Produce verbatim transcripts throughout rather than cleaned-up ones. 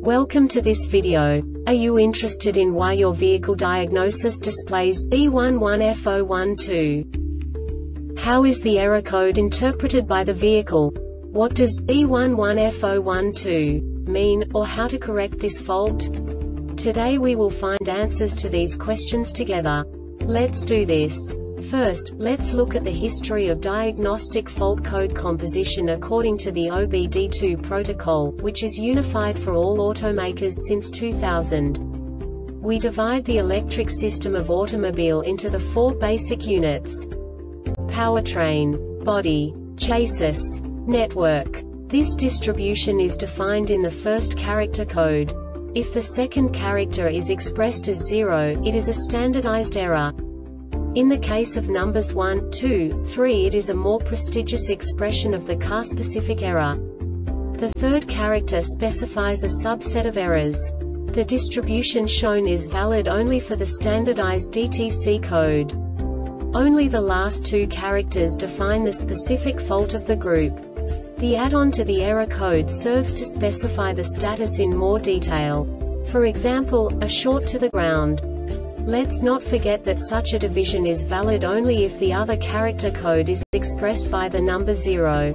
Welcome to this video. Are you interested in why your vehicle diagnosis displays B one one F zero one two? How is the error code interpreted by the vehicle? What does B one one F zero one two mean, or how to correct this fault? Today we will find answers to these questions together. Let's do this. First, let's look at the history of diagnostic fault code composition according to the O B D two protocol, which is unified for all automakers since two thousand. We divide the electric system of automobile into the four basic units: powertrain, body, chassis, network. This distribution is defined in the first character code. If the second character is expressed as zero, it is a standardized error. In the case of numbers one, two, three, it is a more prestigious expression of the car-specific error. The third character specifies a subset of errors. The distribution shown is valid only for the standardized D T C code. Only the last two characters define the specific fault of the group. The add-on to the error code serves to specify the status in more detail. For example, a short to the ground. Let's not forget that such a division is valid only if the other character code is expressed by the number zero.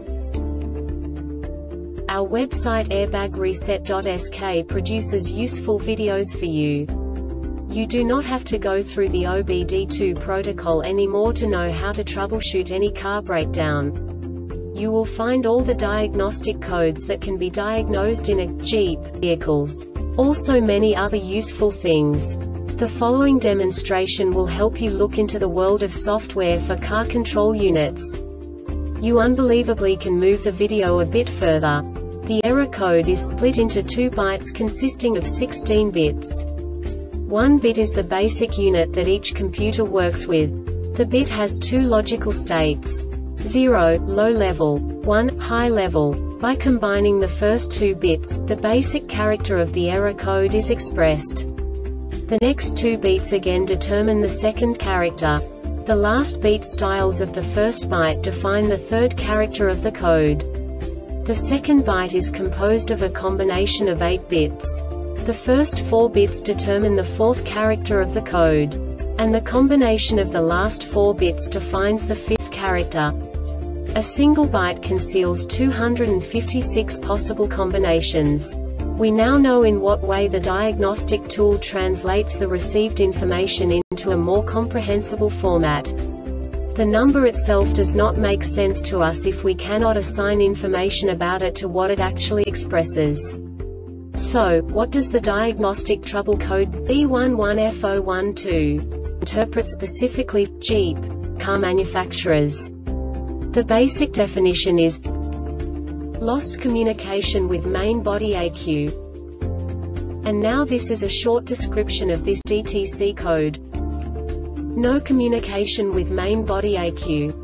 Our website airbag reset dot S K produces useful videos for you. You do not have to go through the O B D two protocol anymore to know how to troubleshoot any car breakdown. You will find all the diagnostic codes that can be diagnosed in a Jeep vehicles. Also many other useful things. The following demonstration will help you look into the world of software for car control units. You unbelievably can move the video a bit further. The error code is split into two bytes consisting of sixteen bits. One bit is the basic unit that each computer works with. The bit has two logical states: zero, low level, one, high level. By combining the first two bits, the basic character of the error code is expressed. The next two beats again determine the second character. The last beat styles of the first byte define the third character of the code. The second byte is composed of a combination of eight bits. The first four bits determine the fourth character of the code. And the combination of the last four bits defines the fifth character. A single byte conceals two hundred fifty-six possible combinations. We now know in what way the diagnostic tool translates the received information into a more comprehensible format. The number itself does not make sense to us if we cannot assign information about it to what it actually expresses. So, what does the diagnostic trouble code B one one F zero one two interpret specifically for Jeep car manufacturers? The basic definition is lost communication with main body A Q. And now this is a short description of this D T C code. No communication with main body A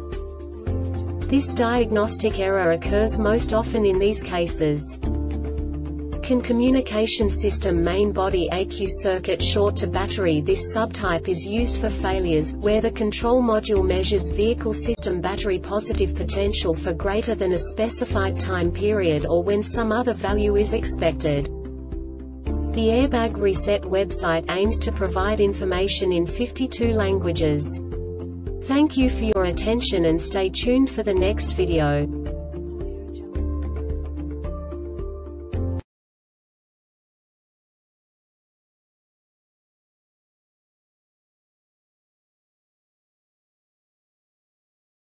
Q. This diagnostic error occurs most often in these cases. Can communication system main body A Q circuit short to battery? This subtype is used for failures, where the control module measures vehicle system battery positive potential for greater than a specified time period or when some other value is expected. The Airbag Reset website aims to provide information in fifty-two languages. Thank you for your attention and stay tuned for the next video.